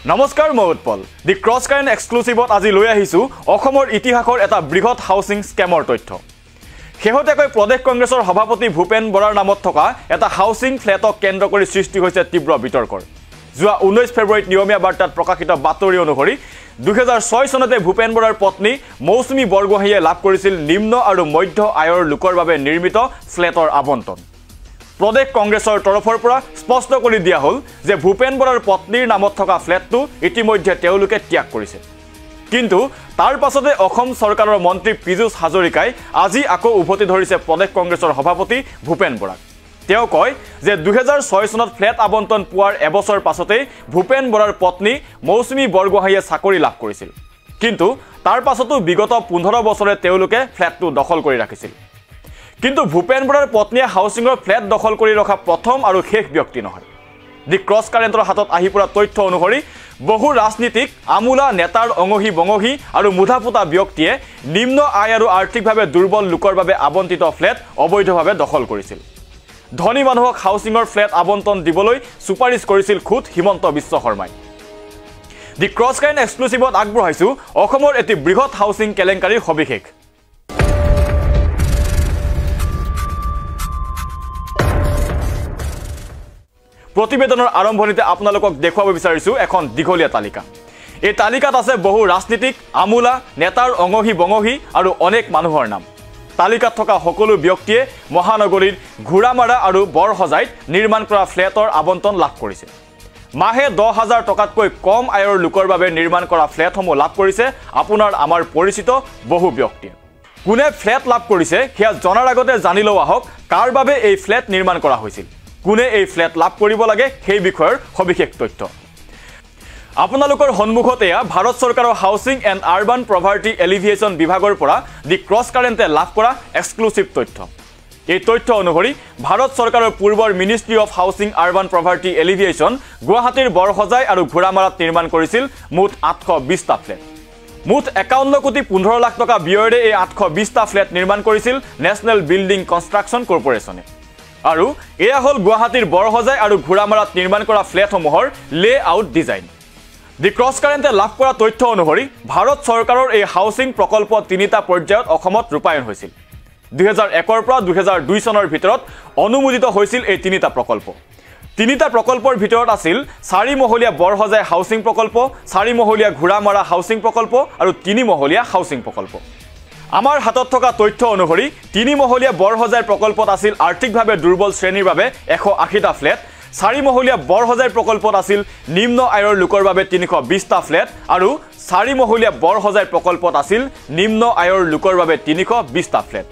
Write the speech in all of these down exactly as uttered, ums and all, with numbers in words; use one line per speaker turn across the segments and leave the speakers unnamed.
নমস্কাৰ মই Utpal the cross current এক্সক্লুসিভত আজি লৈ আহিছো অসমৰ ইতিহাসৰ এটা বৃহৎ হাউচিং স্কেমৰ তথ্য শেহতীয়াকৈ প্ৰদেশ কংগ্ৰেছৰ সভাপতি ভূপেন বৰাৰ নামত থকা এটা হাউচিং ফ্লেটক কেন্দ্ৰ কৰি সৃষ্টি হৈছে তীব্ৰ বিতৰ্কৰ যোৱা ঊনৈশ ফেব্ৰুৱাৰীত নিয়মীয়া বাৰ্তাত প্ৰকাশিত বাতৰি অনুসৰি দুই হাজাৰ ছয় চনতে ভূপেন বৰাৰ পত্নী মৌচুমী বৰগোহাঁইয়ে লাভ কৰিছিল নিম্ন আৰু মধ্য আয়ৰ লোকৰ বাবে নিৰ্মিত ফ্লেটৰ আবণ্টন প্ৰদেশ কংগ্ৰেছৰ তৰফৰ পৰা স্পষ্ট কৰি দিয়া হ'ল যে ভূপেন বৰাৰ পত্নীৰ নামত থকা ফ্লেটটো ইতিমধ্যে তেওঁলোকে ত্যাগ কৰিছে কিন্তু তাৰ পাছতে অসম চৰকাৰৰ মন্ত্ৰী পীযুষ হাজৰিকাই আজি আকৌ উভতি ধৰিছে প্ৰদেশ কংগ্ৰেছৰ সভাপতি ভূপেন বৰাক তেওঁ কয় যে দুই হাজাৰ ছয় চনত ফ্লেট আবণ্টন পোৱাৰ এবছৰ পাছতে ভূপেন বৰাৰ পত্নী মৌচুমী বৰগোহাঁইয়ে চাকৰি লাভ কৰিছিল কিন্তু তাৰ পাছতো বিগত পোন্ধৰ বছৰে তেওঁলোকে ফ্লেটটো দখল কৰি ৰাখিছিল কিন্তু ভূপেন বৰাৰ পত্নীয়ে হাউচিংৰ ফ্লেট দখল কৰি ৰখা প্ৰথম আৰু শেষ ব্যক্তি নহয় দি ক্ৰছ কাৰেণ্টৰ হাতত আহি পৰা তথ্য অনুসৰি বহু ৰাজনীতিক আমোলা নেতাৰ অঙহী বঙহী আৰু মুধাপুতা ব্যক্তিয়ে নিম্ন আয় আৰু আৰ্থিকভাৱে দুৰ্বল লোকৰ বাবে আবণ্টিত ফ্লেট অবৈধভাৱে দখল কৰিছিল ধনী মানুহক হাউচিংৰ ফ্লেট আবণ্টন দিবলৈ সুপাৰিশ কৰিছিল খুদ হিমন্ত বিশ্ব শৰ্মাই দি ক্ৰছ কাৰেণ্ট এক্সক্লুসিভত আগবঢ়াইছো অসমৰ এটি বৃহৎ হাউচিং কেলেংকাৰীৰ সবিশেষ প্ৰতিবেদনৰ আৰম্ভণিতে আপোনালোকক দেখুৱাব বিচাৰিছো এখন দীঘলীয়া তালিকা এই তালিকাত আছে বহু ৰাজনীতিক আমোলা নেতাৰ অঙহী বঙহী আৰু অনেক মানুহৰ নাম তালিকাত থকা সকলো ব্যক্তিয়ে মহানগৰীৰ ঘোৰামাৰা আৰু বৰহজাইত নিৰ্মাণ কৰা ফ্লেটৰ আবণ্টন লাভ কৰিছে মাহে দহ হাজাৰ টকাতকৈ কম আয়ৰ লোকৰ বাবে নিৰ্মাণ কৰা ফ্লেটসমূহ লাভ কৰিছে আপোনাৰ আমাৰ পৰিচিত বহু ব্যক্তিয়ে কোনে ফ্লেট লাভ কৰিছে সেয়া জনাৰ আগতে জানি লওঁ আহক কাৰ বাবে এই ফ্লেট নিৰ্মাণ কৰা হৈছিল কোনে এই ফ্লেট লাভ কৰিব লাগে সেই বিষয়ৰ সবিশেষ তথ্য আপোনালোকৰ সন্মুখত এয়া ভাৰত চৰকাৰৰ housing and urban poverty alleviation বিভাগৰ পৰা দি ক্ৰছ কাৰেণ্টে লাভ কৰা এক্সক্লুসিভ তথ্য এই তথ্য অনুসৰি ভাৰত চৰকাৰৰ পূৰ্বৰ ministry of housing urban poverty alleviation গুৱাহাটীৰ বৰহজাই আৰু ঘোৰামাৰাত নিৰ্মাণ কৰিছিল মুঠ আঠশ বিশটা ফ্লেট মুঠ একাৱন্ন কোটি পোন্ধৰ লাখ টকা ব্যয়েৰে এই আঠশ বিশটা ফ্লেট নিৰ্মাণ কৰিছিল নেশ্যনেল বিল্ডিং কনষ্ট্ৰাকশ্যন কৰ্পোৰেশ্যনে আৰু এয়া হ'ল গুৱাহাটীৰ বৰহজাই আৰু ঘোৰামাৰাত নিৰ্মাণ কৰা ফ্লেটসমূহৰ layout design the cross কাৰেণ্টে লাভ কৰা তথ্য অনুসৰি ভাৰত চৰকাৰৰ এই হাউচিং প্ৰকল্প তিনিটা পৰ্যায়ত অসমত ৰূপায়ণ হৈছিল দুই হাজাৰ একৰ পৰা দুই হাজাৰ দুই চনৰ ভিতৰত অনুমোদিত হৈছিল এই তিনিটা প্ৰকল্প তিনিটা প্ৰকল্পৰ ভিতৰত আছিল চাৰি মহলীয়া বৰহজাই হাউচিং প্ৰকল্প চাৰি মহলীয়া ঘোৰামাৰা হাউচিং প্ৰকল্প আৰু তিনি মহলীয়া হাউচিং প্ৰকল্প আমাৰ হাতত থকা তথ্য অনুসৰি তিনি মহলীয়া বৰহজাই প্ৰকল্পত আছিল আৰ্থিকভাৱে দুৰ্বল শ্ৰেণীৰ বাবে এশ আশীটা ফ্লেট চাৰি মহলীয়া বৰহজাই প্ৰকল্পত আছিল নিম্ন আয়ৰ লোকৰ বাবে তিনিশ বিশটা ফ্লেট আৰু চাৰি মহলীয়া বৰহজাই প্ৰকল্পত আছিল নিম্ন আয়ৰ লোকৰ বাবে তিনিশ বিশটা ফ্লেট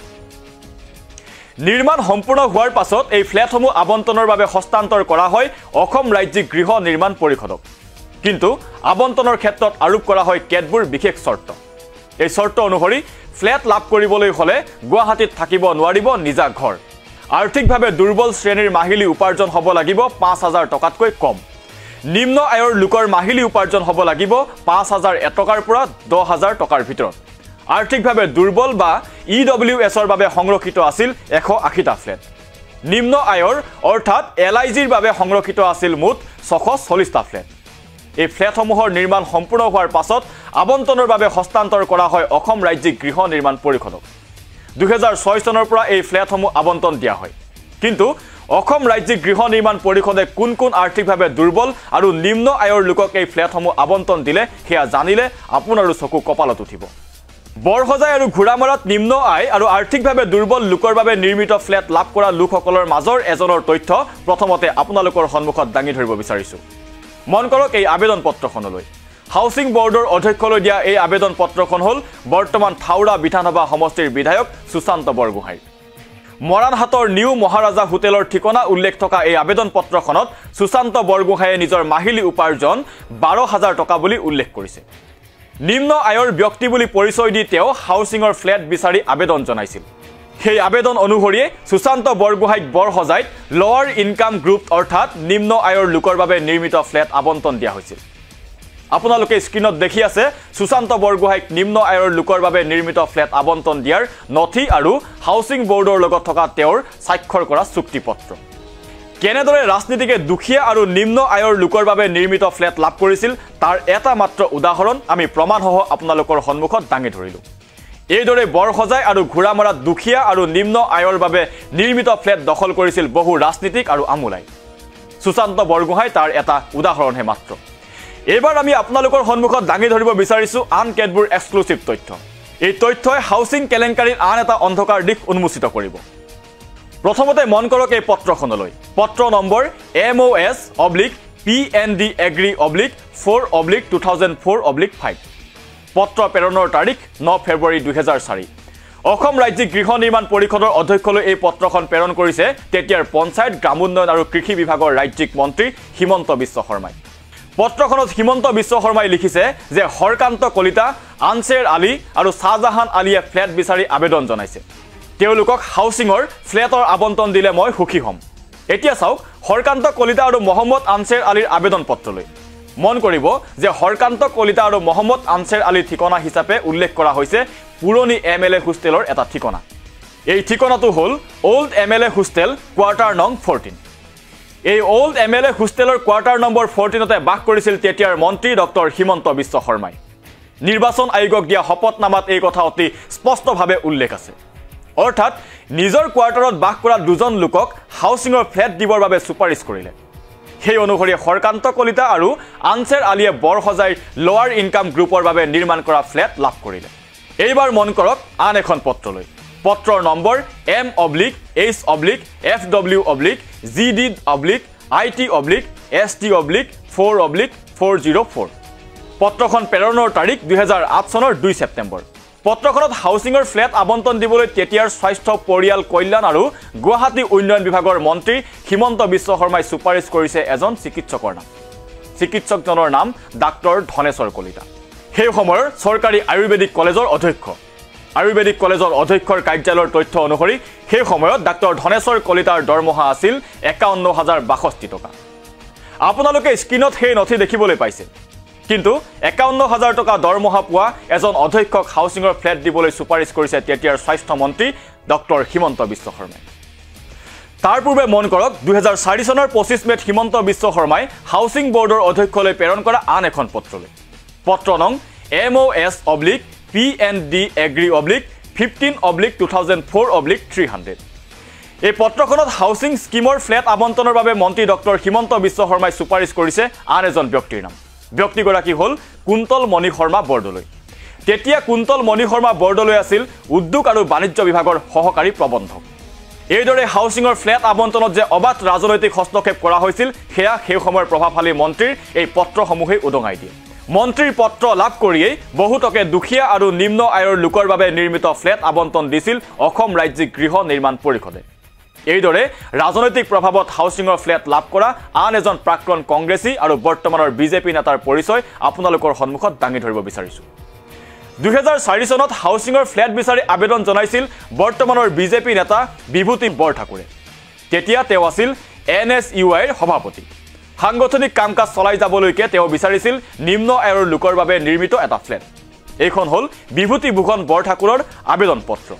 নিৰ্মাণ সম্পূৰ্ণ হোৱাৰ পাছত এই ফ্লেটসমূহ আবণ্টনৰ বাবে হস্তান্তৰ কৰা হয় অসম ৰাজ্যিক গৃহ নিৰ্মাণ পৰিষদক কিন্তু আবণ্টনৰ ক্ষেত্ৰত আৰোপ কৰা হয় কেতবোৰ বিশেষ চৰ্ত এই চৰ্ত অনুসৰি ফ্লেট লাভ কৰিবলৈ হলে গুৱাহাটীত থাকিব নোৱাৰিব নিজা ঘৰ আৰ্থিকভাৱে দুৰ্বল শ্ৰেণীৰ মাহিলী উপাৰ্জন হ'ব লাগিব পাঁচ হাজাৰ টকাতকৈ কম নিম্ন আয়ৰ লোকৰ মাহিলী উপাৰ্জন হ'ব লাগিব পাঁচ হাজাৰ এটকাৰ পৰা দহ হাজাৰ টকাৰ ভিতৰত আৰ্থিকভাৱে দুৰ্বল বা ই ডব্লিউ এছৰ বাবে সংৰক্ষিত আছিল এশ আশীটা ফ্লেট নিম্ন আয়ৰ অৰ্থাৎ এল আই জিৰ বাবে সংৰক্ষিত আছিল মুঠ ছশ চল্লিছটা ফ্লেট এই ফ্লেটসমূহৰ নিৰ্মাণ সম্পূৰ্ণ হোৱাৰ পাছত আবণ্টনৰ বাবে হস্তান্তৰ কৰা হয় অসম ৰাজ্যিক গৃহ নিৰ্মাণ পৰিষদক দুই হাজাৰ ছয় চনৰ পৰা এই ফ্লেটসমূহ আবণ্টন দিয়া হয় কিন্তু অসম ৰাজ্যিক গৃহ নিৰ্মাণ পৰিষদে কোন কোন আৰ্থিকভাৱে দুৰ্বল আৰু নিম্ন আয়ৰ লোকক এই ফ্লেটসমূহ আবণ্টন দিলে সেয়া জানিলে আপোনাৰো চকু কপালত উঠিব বৰহজাই আৰু ঘোৰামাৰাত নিম্ন আয় আৰু আৰ্থিকভাৱে দুৰ্বল লোকৰ বাবে নিৰ্মিত ফ্লেট লাভ কৰা লোকসকলৰ মাজৰ এজনৰ তথ্য প্ৰথমতে আপোনালোকৰ সন্মুখত দাঙি ধৰিব বিচাৰিছো মন কৰক এই আবেদন পত্ৰখনলৈ হাউচিং বৰ্ডৰ অধ্যক্ষলৈ দিয়া এই আবেদন পত্ৰখন হ'ল বৰ্তমান থাউৰা বিধানসভা সমষ্টিৰ বিধায়ক সুশান্ত বৰগোহাঁই মৰাণহাটৰ নিউ মহাৰাজা হোটেলৰ ঠিকনা উল্লেখ থকা এই আবেদন পত্ৰখনত সুশান্ত বৰগোহাঁয়ে নিজৰ মাহিলী উপাৰ্জন বাৰ হাজাৰ টকা বুলি উল্লেখ কৰিছে নিম্ন আয়ৰ ব্যক্তি বুলি পৰিচয় দি তেওঁ হাউচিংৰ ফ্লেট বিচাৰি আবেদন জনাইছিল সেই আবেদন অনুসৰি সুশান্ত বৰগোহাঁইক বৰহজাইত লোৱাৰ ইনকাম গ্ৰুপ অৰ্থাৎ নিম্ন আয়ৰ লোকৰ বাবে নিৰ্মিত ফ্লেট আবণ্টন দিয়া হৈছিল আপোনালোকে স্ক্ৰিনত দেখি আছে সুশান্ত বৰগোহাঁইক নিম্ন আয়ৰ লোকৰ বাবে নিৰ্মিত ফ্লেট আবণ্টন দিয়াৰ নথি আৰু হাউচিং বৰ্ডৰ লগত থকা তেওঁৰ স্বাক্ষৰ কৰা চুক্তিপত্ৰ কেনেদৰে ৰাজনীতিকে দুখীয়া আৰু নিম্ন আয়ৰ লোকৰ বাবে নিৰ্মিত ফ্লেট লাভ কৰিছিল তাৰ এটা মাত্ৰ উদাহৰণ আমি প্ৰমাণসহ আপোনালোকৰ সন্মুখত দাঙি ধৰিলোঁ। এইদৰে বৰসজাই আৰু ঘোঁৰামৰাত দুখীয়া আৰু নিম্ন আয়ৰ বাবে নিৰ্মিত ফ্লেট দখল কৰিছিল বহু ৰাজনীতিক আৰু আমোলাই। সুশান্ত বৰগোহাঁই তাৰ এটা উদাহৰণহে মাত্ৰ। এইবাৰ আমি আপোনালোকৰ সন্মুখত দাঙি ধৰিব বিচাৰিছোঁ আন কেতবোৰ এক্সক্লুচিভ তথ্য। এই তথ্যই হাউচিং কেলেংকাৰীৰ আন এটা অন্ধকাৰ দিশ উন্মোচিত কৰিব। প্ৰথমতে মন কৰক এই পত্ৰখনলৈ। পত্ৰ number M O' S oblique P N D agri oblique four oblique two thousand four oblique five. পত্ৰ প্ৰেৰণৰ তাৰিখ ন ফেব্ৰুৱাৰী দুহেজাৰ চাৰি। অসম ৰাজ্যিক গৃহ নিৰ্মাণ পৰিষদৰ অধ্যক্ষলৈ এই পত্ৰখন প্ৰেৰণ কৰিছে তেতিয়াৰ পঞ্চায়ত গ্ৰামোন্নয়ন আৰু কৃষি বিভাগৰ ৰাজ্যিক মন্ত্ৰী হিমন্ত বিশ্ব শৰ্মাই। পত্ৰখনত হিমন্ত বিশ্ব শৰ্মাই লিখিছে যে হৰকান্ত কলিতা, আনছেৰ আলী আৰু শ্বাহজাহান আলীয়ে ফ্লেট বিচাৰি আবেদন জনাইছে। তেওঁলোকক হাউচিঙৰ ফ্লেটৰ আবণ্টন দিলে মই সুখী হ'ম। এতিয়া চাওক হৰকান্ত কলিতা আৰু মহম্মদ আনছেৰ আলীৰ আবেদন পত্ৰলৈ। মন কৰিব যে হৰকান্ত কলিতা আৰু মহম্মদ আনছেৰ আলীৰ ঠিকনা হিচাপে উল্লেখ কৰা হৈছে পুৰণি এম এল এ হোষ্টেলৰ এটা ঠিকনা। এই ঠিকনাটো হ'ল old M L A hostel quarter নং ফৰ্টিন। এই অল্ড এম এল এ হোষ্টেলৰ কোৱাৰ্টাৰ নম্বৰ ফৰ্টিনতে বাস কৰিছিল তেতিয়াৰ মন্ত্ৰী ডক্টৰ হিমন্ত বিশ্ব শৰ্মাই। নিৰ্বাচন আয়োগক দিয়া শপতনামাত এই কথা অতি স্পষ্টভাৱে উল্লেখ আছে। অৰ্থাৎ নিজৰ কোৱাৰ্টাৰত বাস কৰা দুজন লোকক হাউচিঙৰ ফ্লেট দিবৰ বাবে চুপাৰিচ কৰিলে। সেই অনুসৰি হৰকান্ত কলিতা আৰু আনছেৰ আলীয়ে বৰসজাইৰ লোৱাৰ ইনকাম গ্ৰুপৰ বাবে নিৰ্মাণ কৰা ফ্লেট লাভ কৰিলে। এইবাৰ মন কৰক আন এখন পত্ৰলৈ। পত্ৰৰ number M oblique H oblique F W oblique G D oblique I T oblique S T oblique four oblique four zero' four. পত্ৰখন প্ৰেৰণৰ তাৰিখ দুহেজাৰ আঠ চনৰ দুই ছেপ্টেম্বৰ। পত্ৰখনত হাউচিঙৰ ফ্লেট আবণ্টন দিবলৈ তেতিয়াৰ স্বাস্থ্য পৰিয়াল কল্যাণ আৰু গুৱাহাটী উন্নয়ন বিভাগৰ মন্ত্ৰী হিমন্ত বিশ্ব শৰ্মাই চুপাৰিচ কৰিছে এজন চিকিৎসকৰ নাম। চিকিৎসকজনৰ নাম ডাক্তৰ ধনেশ্বৰ কলিতা। সেই সময়ৰ চৰকাৰী আয়ুৰ্বেদিক কলেজৰ অধ্যক্ষ। আয়ুৰ্বেদিক কলেজৰ অধ্যক্ষৰ কাৰ্যালয়ৰ তথ্য অনুসৰি সেই সময়ত ডাক্তৰ ধনেশ্বৰ কলিতাৰ দৰমহা আছিল একাৱন্ন হাজাৰ বাষষ্ঠি টকা। আপোনালোকে স্ক্ৰীণত সেই নথি দেখিবলৈ পাইছে। কিন্তু একাৱন্ন হাজাৰ টকা দৰমহা পোৱা এজন অধ্যক্ষক হাউচিঙৰ ফ্লেট দিবলৈ চুপাৰিচ কৰিছে তেতিয়াৰ স্বাস্থ্যমন্ত্ৰী ডক্টৰ হিমন্ত বিশ্ব শৰ্মাই। তাৰ পূৰ্বে মন কৰক দুহেজাৰ চাৰি চনৰ পঁচিছ মেত হিমন্ত বিশ্ব শৰ্মাই হাউচিং বৰ্ডৰ অধ্যক্ষলৈ প্ৰেৰণ কৰা আন এখন পত্ৰলৈ। পত্ৰ নং M O' S oblique P N D agri oblique fifteen oblique two thousand four oblique three hundred. এই পত্ৰখনত হাউচিং স্কিমৰ ফ্লেট আবণ্টনৰ বাবে মন্ত্ৰী ডক্টৰ হিমন্ত বিশ্ব শৰ্মাই চুপাৰিচ কৰিছে আন এজন ব্যক্তিৰ নাম। ব্যক্তিগৰাকী হ'ল কুন্তল মণি শৰ্মা বৰদলৈ। তেতিয়া কুন্তল মণি শৰ্মা বৰদলৈ আছিল উদ্যোগ আৰু বাণিজ্য বিভাগৰ সহকাৰী প্ৰবন্ধক। এইদৰে হাউচিঙৰ ফ্লেট আবণ্টনত যে অবাধ ৰাজনৈতিক হস্তক্ষেপ কৰা হৈছিল সেয়া সেই সময়ৰ প্ৰভাৱশালী মন্ত্ৰীৰ এই পত্ৰসমূহেই উদঙাই দিয়ে। মন্ত্ৰীৰ পত্ৰ লাভ কৰিয়েই বহুতকে দুখীয়া আৰু নিম্ন আয়ৰ লোকৰ বাবে নিৰ্মিত ফ্লেট আবণ্টন দিছিল অসম ৰাজ্যিক গৃহ নিৰ্মাণ পৰিষদে। এইদৰে ৰাজনৈতিক প্ৰভাৱত হাউচিঙৰ ফ্লেট লাভ কৰা আন এজন প্ৰাক্তন কংগ্ৰেছী আৰু বৰ্তমানৰ বিজেপি নেতাৰ পৰিচয় আপোনালোকৰ সন্মুখত দাঙি ধৰিব বিচাৰিছোঁ। দুহেজাৰ চাৰি চনত হাউচিঙৰ ফ্লেট বিচাৰি আবেদন জনাইছিল বৰ্তমানৰ বিজেপি নেতা বিভূতি বৰঠাকুৰে। তেতিয়া তেওঁ আছিল এন এছ ইউ আইৰ সভাপতি। সাংগঠনিক কাম কাজ চলাই যাবলৈকে তেওঁ বিচাৰিছিল নিম্ন আয়ৰ লোকৰ বাবে নিৰ্মিত এটা ফ্লেট। এইখন হ'ল বিভূতি ভূষণ বৰঠাকুৰৰ আবেদন পত্ৰ।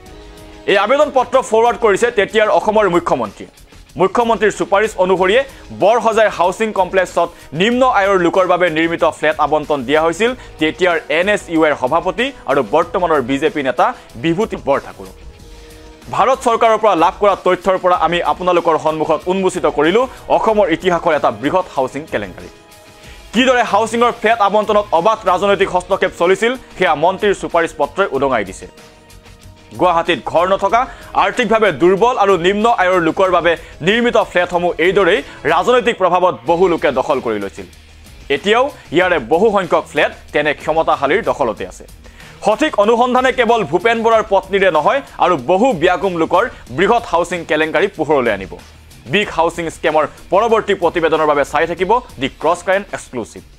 এই আবেদন পত্ৰ ফৰৱাৰ্ড কৰিছে তেতিয়াৰ অসমৰ মুখ্যমন্ত্ৰীয়ে। মুখ্যমন্ত্ৰীৰ চুপাৰিচ অনুসৰিয়ে বৰসজাই হাউচিং কমপ্লেক্সত নিম্ন আয়ৰ লোকৰ বাবে নিৰ্মিত ফ্লেট আবণ্টন দিয়া হৈছিল তেতিয়াৰ এন এছ ইউ আইৰ সভাপতি আৰু বৰ্তমানৰ বিজেপি নেতা বিভূতি বৰঠাকুৰ। ভাৰত চৰকাৰৰ পৰা লাভ কৰা তথ্যৰ পৰা আমি আপোনালোকৰ সন্মুখত উন্মোচিত কৰিলোঁ অসমৰ ইতিহাসৰ এটা বৃহৎ হাউচিং কেলেংকাৰী। কিদৰে হাউচিঙৰ ফ্লেট আবণ্টনত অবাধ ৰাজনৈতিক হস্তক্ষেপ চলিছিল সেয়া মন্ত্ৰীৰ চুপাৰিচ পত্ৰই উদঙাই দিছে। গুৱাহাটীত ঘৰ নথকা আৰ্থিকভাৱে দুৰ্বল আৰু নিম্ন আয়ৰ লোকৰ বাবে নিৰ্মিত ফ্লেটসমূহ এইদৰেই ৰাজনৈতিক প্ৰভাৱত বহু লোকে দখল কৰি লৈছিল। এতিয়াও ইয়াৰে বহু সংখ্যক ফ্লেট তেনে ক্ষমতাশালীৰ দখলতে আছে। সঠিক অনুসন্ধানে কেৱল ভূপেন বৰাৰ পত্নীৰে নহয় আৰু বহু ব্যাকুম লোকৰ বৃহৎ হাউচিং কেলেংকাৰী পোহৰলৈ আনিব। বিগ হাউচিং স্কেমৰ পৰৱৰ্তী প্ৰতিবেদনৰ বাবে চাই থাকিব দি ক্ৰছ কাৰেণ্ট এক্সক্লুচিভ।